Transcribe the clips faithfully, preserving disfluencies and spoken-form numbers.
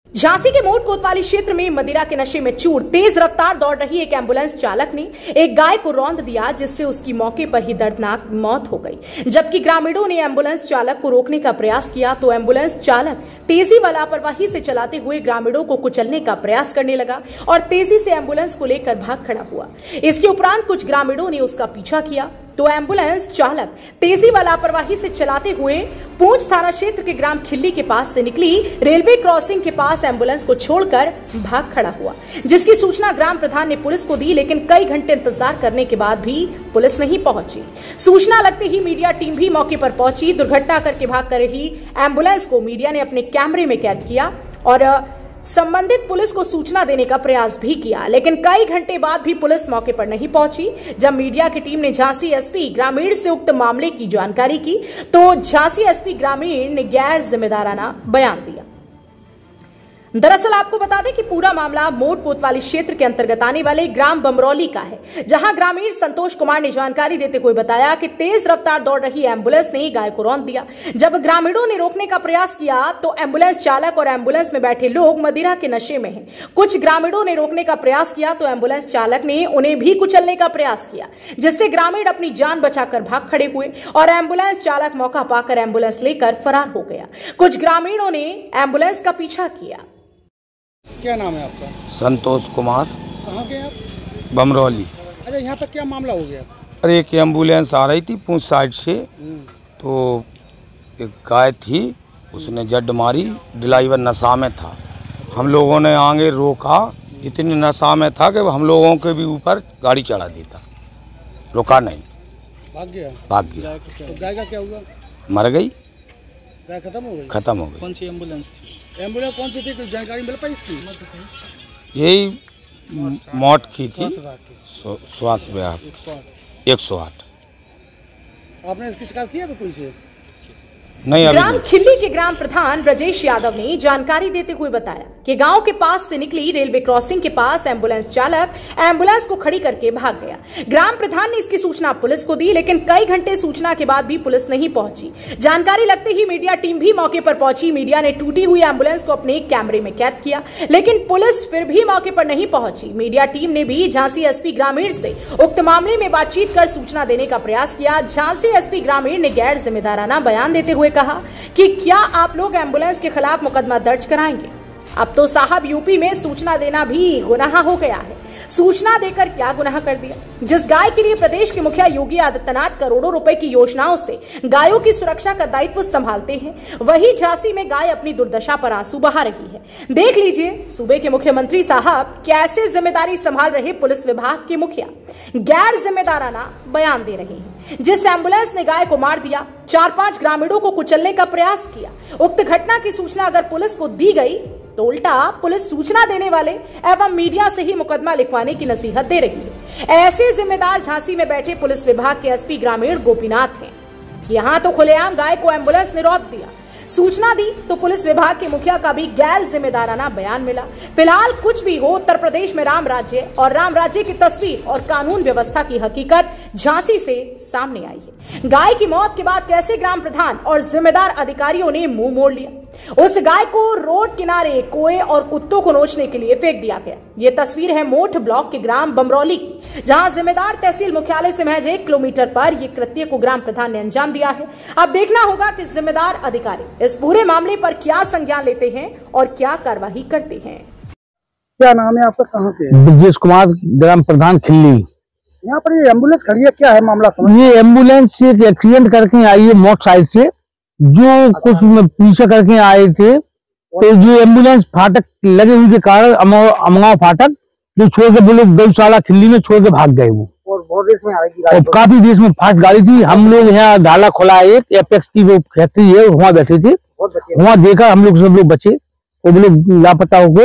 झांसी के मोट कोतवाली क्षेत्र में मदिरा के नशे में चूर तेज रफ्तार दौड़ रही एक एम्बुलेंस चालक ने एक गाय को रौंद दिया, जिससे उसकी मौके पर ही दर्दनाक मौत हो गई। जबकि ग्रामीणों ने एम्बुलेंस चालक को रोकने का प्रयास किया तो एम्बुलेंस चालक तेजी व लापरवाही से चलाते हुए ग्रामीणों को कुचलने का प्रयास करने लगा और तेजी से एम्बुलेंस को लेकर भाग खड़ा हुआ। इसके उपरांत कुछ ग्रामीणों ने उसका पीछा किया तो एम्बुलेंस चालक तेजी व लापरवाही से चलाते हुए पूंछ थाना क्षेत्र के ग्राम खिल्ली के पास से निकली रेलवे क्रॉसिंग के पास एम्बुलेंस को छोड़कर भाग खड़ा हुआ, जिसकी सूचना ग्राम प्रधान ने पुलिस को दी, लेकिन कई घंटे इंतजार करने के बाद भी पुलिस नहीं पहुंची। सूचना लगते ही मीडिया टीम भी मौके पर पहुंची। दुर्घटना करके भाग कर रही एम्बुलेंस को मीडिया ने अपने कैमरे में कैद किया और संबंधित पुलिस को सूचना देने का प्रयास भी किया, लेकिन कई घंटे बाद भी पुलिस मौके पर नहीं पहुंची। जब मीडिया की टीम ने झांसी एसपी ग्रामीण से उक्त मामले की जानकारी की तो झांसी एसपी ग्रामीण ने गैर जिम्मेदाराना बयान दिया। दरअसल आपको बता दें कि पूरा मामला मोट कोतवाली क्षेत्र के अंतर्गत आने वाले ग्राम बमरौली का है, जहां ग्रामीण संतोष कुमार ने जानकारी देते हुए बताया कि तेज रफ्तार दौड़ रही एम्बुलेंस ने गाय को रौंद दिया। जब ग्रामीणों ने रोकने का प्रयास किया तो एम्बुलेंस चालक और एम्बुलेंस में बैठे लोग मदिरा के नशे में हैं। कुछ ग्रामीणों ने रोकने का प्रयास किया तो एम्बुलेंस चालक ने उन्हें भी कुचलने का प्रयास किया, जिससे ग्रामीण अपनी जान बचाकर भाग खड़े हुए और एम्बुलेंस चालक मौका पाकर एम्बुलेंस लेकर फरार हो गया। कुछ ग्रामीणों ने एम्बुलेंस का पीछा किया। क्या नाम है आपका? संतोष कुमार। कहाँ के आप? बमरौली। अरे यहाँ पर क्या मामला हो गया? अरे एक एम्बुलेंस आ रही थी पूंछ साइड से, तो एक गाय थी, उसने जड मारी। ड्राइवर नशा में था, हम लोगों ने आगे रोका, इतनी नशा में था कि हम लोगों के भी ऊपर गाड़ी चढ़ा देता, रुका नहीं, भाग गया। भाग गया। तो गाय का क्या हुआ? मर गई, गाय खत्म हो गई। खत्म हो गई। कौन सी एम्बुलेंस थी? एम्बुलेंस कौन सी थी, कुछ जानकारी मिल पाई इसकी? यही मौत की थी, स्वास्थ्य विभाग एक सौ आठ। आपने इसकी शिकायत की है कोई से? नहीं। ग्राम खिल्ली के ग्राम प्रधान ब्रजेश यादव ने जानकारी देते हुए बताया कि गांव के पास से निकली रेलवे क्रॉसिंग के पास एम्बुलेंस चालक एम्बुलेंस को खड़ी करके भाग गया। ग्राम प्रधान ने इसकी सूचना पुलिस को दी, लेकिन कई घंटे सूचना के बाद भी पुलिस नहीं पहुंची। जानकारी लगते ही मीडिया टीम भी मौके पर पहुंची। मीडिया ने टूटी हुई एम्बुलेंस को अपने कैमरे में कैद किया, लेकिन पुलिस फिर भी मौके पर नहीं पहुंची। मीडिया टीम ने भी झांसी एसपी ग्रामीण से उक्त मामले में बातचीत कर सूचना देने का प्रयास किया। झांसी एसपी ग्रामीण ने गैर जिम्मेदाराना बयान देते हुए कहा कि क्या आप लोग एम्बुलेंस के खिलाफ मुकदमा दर्ज कराएंगे? अब तो साहब यूपी में सूचना देना भी गुनाह हो गया है। सूचना देकर क्या गुनाह कर दिया? जिस गाय के लिए प्रदेश के मुखिया योगी आदित्यनाथ करोड़ों रुपए की योजनाओं से गायों की सुरक्षा का दायित्व संभालते हैं, वही झांसी में गाय अपनी दुर्दशा पर आंसू बहा रही है। देख लीजिए सूबे के मुख्यमंत्री साहब कैसे जिम्मेदारी संभाल रहे पुलिस विभाग के मुखिया गैर जिम्मेदाराना बयान दे रहे हैं। जिस एम्बुलेंस ने गाय को मार दिया, चार पांच ग्रामीणों को कुचलने का प्रयास किया, उक्त घटना की सूचना अगर पुलिस को दी गई तो उल्टा पुलिस सूचना देने वाले एवं मीडिया से ही मुकदमा लिखवाने की नसीहत दे रही है। ऐसे जिम्मेदार झांसी में बैठे पुलिस विभाग के एसपी ग्रामीण गोपीनाथ हैं। यहाँ तो खुलेआम गाय को एम्बुलेंस ने रौंद दिया, सूचना दी तो पुलिस विभाग के मुखिया का भी गैर जिम्मेदाराना बयान मिला। फिलहाल कुछ भी हो, उत्तर प्रदेश में राम राज्य और राम राज्य की तस्वीर और कानून व्यवस्था की हकीकत झांसी से सामने आई है। गाय की मौत के बाद कैसे ग्राम प्रधान और जिम्मेदार अधिकारियों ने मुंह मोड़ लिया। उस गाय को रोड किनारे कोए और कुत्तों को नोचने के लिए फेंक दिया गया। ये तस्वीर है मोठ ब्लॉक के ग्राम बमरौली की, जहां जिम्मेदार तहसील मुख्यालय से महज एक किलोमीटर पर यह कृत्य को ग्राम प्रधान ने अंजाम दिया है। अब देखना होगा कि जिम्मेदार अधिकारी इस पूरे मामले पर क्या संज्ञान लेते हैं और क्या कार्रवाई करते हैं। क्या नाम है आपका? कहाँ के? ब्रजेश कुमार, ग्राम प्रधान खिल्ली। यहाँ पर ये एम्बुलेंस खड़ी है, क्या है मामला? ये एम्बुलेंस एक एक्सीडेंट करके आई है मोटर साइड से, जो कुछ पीछे करके आए थे, तो जो एम्बुलेंस फाटक लगे हुए के कारण अमगांव फाटक जो छोड़ के बोले गौशाला खिल्ली में छोड़ के भाग गए वो। और बहुत देश में आ रही गाड़ी, और काफी देश में फास्ट गाड़ी थी। हम लोग यहाँ ढाला खोला, एक एपेक्स की वो फैक्ट्री है, वहाँ बैठे थे, वहाँ देखा हम लोग, सब लोग बचे, वो लोग लापता हो गए,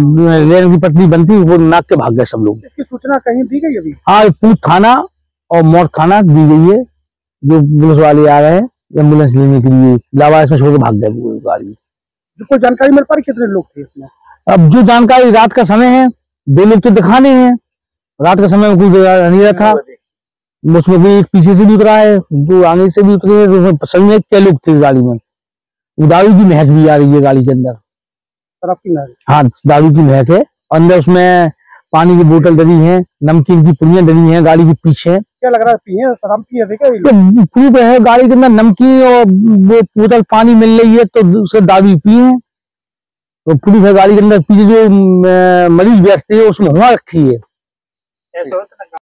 रेल की पटरी बनती वो नाक के भाग गए सब लोग। इसकी सूचना कहीं दी गई अभी? हाँ, पूछ थाना और मोर थाना दी गई है, जो पुलिस वाले आ रहे हैं एम्बुलेंस लेने के लिए, लावारिस में छोड़ के भाग गए वो गाड़ी। कोई जानकारी मिल पा रही कितने लोग थे इसमें? अब जो जानकारी, रात का समय है, दो लोग तो दिखाने हैं, रात का समय में कोई नहीं रखा, उसमें भी एक पीछे से भी उतरा है, दो आगे से भी उतरे हैं, सही में क्या लोग थे गाड़ी में। दारू की महक भी आ रही है गाड़ी के अंदर। शराब की महक। हाँ, दारू की महक है। अंदर उसमें पानी की बोतल डली है, नमकीन की पुड़ियां डली हैं गाड़ी के पीछे। क्या लग रहा है पिए शराब पिए थे क्या ये लोग? तो प्रूफ है गाड़ी के अंदर नमकीन और वो बोतल पानी मिल रही है तो उसे दारू पी है। तो प्रूफ है गाड़ी के अंदर पीछे जो अ, मरीज बैठते है उसमें हुआ रखी है।